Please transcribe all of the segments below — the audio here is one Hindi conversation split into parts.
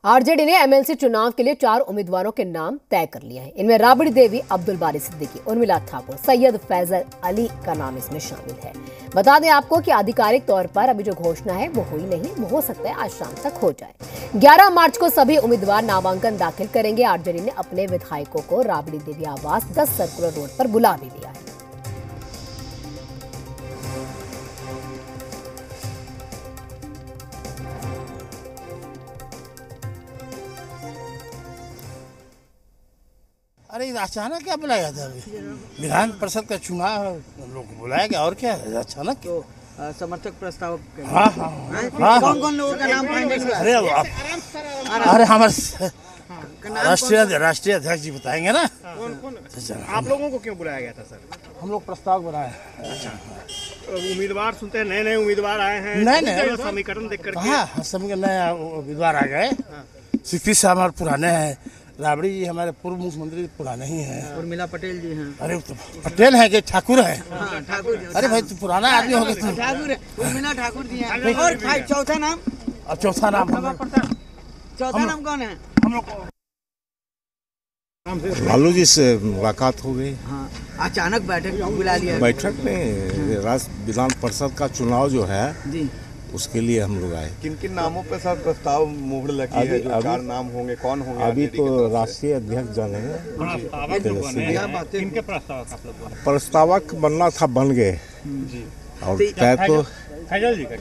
आरजेडी ने एमएलसी चुनाव के लिए 4 उम्मीदवारों के नाम तय कर लिए हैं। इनमें राबड़ी देवी, अब्दुल बारी सिद्दीकी, उर्मिला ठाकुर, सैयद फैजल अली का नाम इसमें शामिल है। बता दें आपको कि आधिकारिक तौर पर अभी जो घोषणा है वो हुई नहीं, वो हो सकता है आज शाम तक हो जाए। 11 मार्च को सभी उम्मीदवार नामांकन दाखिल करेंगे। आरजेडी ने अपने विधायकों को राबड़ी देवी आवास 10 सर्कुलर रोड पर बुला भी लिया है। अरे अचानक क्या बुलाया था? अभी विधान परिषद का चुनाव लोग को बुलाया गया और क्या है अचानक? तो समर्थक प्रस्ताव हाँ कौन कौन लोगों का नाम फाइनल? अरे हमारे राष्ट्रीय अध्यक्ष जी बताएंगे ना। आप लोगों को क्यों बुलाया गया था सर? हम लोग प्रस्ताव बनाए। अच्छा, उम्मीदवार सुनते हैं नए उम्मीदवार आए हैं, नए समीकरण देख करके। हाँ, सभी नए उम्मीदवार आ गए। सीपी साहब हमारे पुराने हैं, राबड़ी जी हमारे पूर्व मुख्यमंत्री पुराने ही हैं, उर्मिला पटेल जी हैं। अरे तो पटेल है कि ठाकुर है? ठाकुर। अरे भाई तो पुराना आदमी हो गया। ठाकुर है, उर्मिला ठाकुर जी हैं। और भाई चौथा नाम? अब चौथा नाम कौन है? हम लोग लालू जी से मुलाकात हो गई। हाँ, अचानक बैठक बुला लिया। बैठक में राज्य विधान परिषद का चुनाव जो है जी, उसके लिए हम लोग आए। किन किन नामों पे सर प्रस्ताव मोहर लगी है? जो 4 नाम होंगे कौन होंगे? अभी तो राष्ट्रीय अध्यक्ष जानेंगे। प्रस्तावक बनना था, बन गए। और तय तो फैजल जी का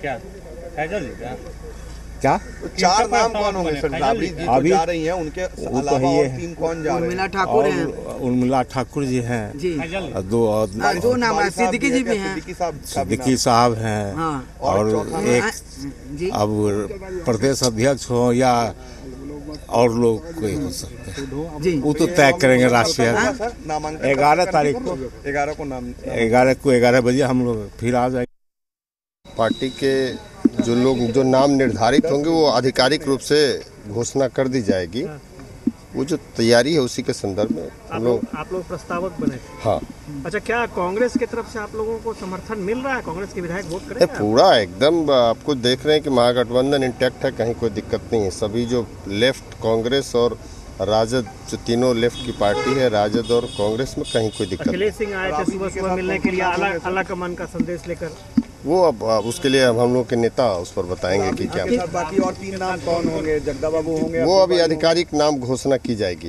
क्या 4 नाम कौन होंगे सर? राबड़ी जी तो जा रही हैं, उनके अलावा और 3 कौन जा रहे हैं? उर्मिला ठाकुर हैं। उर्मिला ठाकुर जी हैं जी। दो नाम है, सिद्दीकी जी भी हैं। सिद्दीकी साहब हैं। और एक अब प्रदेश अध्यक्ष हो या और लोग कोई हो सकते हैं जी, वो तो तय करेंगे राष्ट्रीय। 11 तारीख को 11 को 11 बजे हम लोग फिर आ जाएंगे। पार्टी के जो लोग जो नाम निर्धारित होंगे वो आधिकारिक रूप से घोषणा कर दी जाएगी। वो जो तैयारी है उसी के संदर्भ में आप लोग प्रस्तावक बने थे। हाँ। अच्छा, क्या कांग्रेस की तरफ से आप लोगों को समर्थन मिल रहा है? कांग्रेस के विधायक वोट करेंगे? पूरा एकदम आपको देख रहे हैं कि महागठबंधन इंटैक्ट है, कहीं कोई दिक्कत नहीं है। सभी जो लेफ्ट कांग्रेस और राजद, जो तीनों लेफ्ट की पार्टी है, राजद और कांग्रेस में कहीं कोई दिक्कत नहीं। अखिलेश सिंह आए थे सुबह मिलने के लिए अलग मन का संदेश लेकर। वो अब उसके लिए अब हम लोग के नेता उस पर बताएंगे कि क्या। बाकी और 3 नाम कौन होंगे? जगदा बाबू होंगे? वो अभी आधिकारिक नाम घोषणा की जाएगी।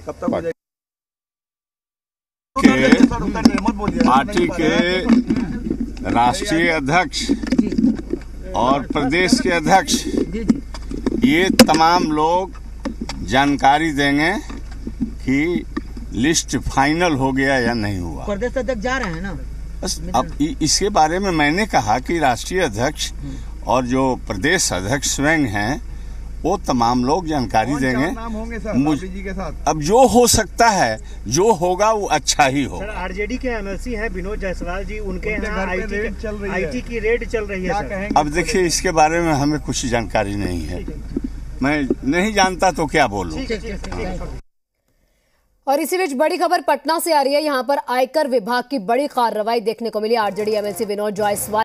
पार्टी के राष्ट्रीय अध्यक्ष और प्रदेश के अध्यक्ष ये तमाम लोग जानकारी देंगे कि लिस्ट फाइनल हो गया या नहीं हुआ। प्रदेश अध्यक्ष जा रहे हैं ना। अब इसके बारे में मैंने कहा कि राष्ट्रीय अध्यक्ष और जो प्रदेश अध्यक्ष स्वयं हैं वो तमाम लोग जानकारी देंगे। नाम होंगे सर जी के साथ? अब जो हो सकता है, जो होगा वो अच्छा ही होगा। आरजेडी के एमएलसी हैं विनोद जायसवाल जी, उनके यहाँ आईटी की रेड चल रही है सर। अब देखिए, इसके बारे में हमें कुछ जानकारी नहीं है। मैं नहीं जानता तो क्या बोलूं। और इसी बीच बड़ी खबर पटना से आ रही है। यहां पर आयकर विभाग की बड़ी कार्रवाई देखने को मिली। RJD MLC Vinod Jaiswal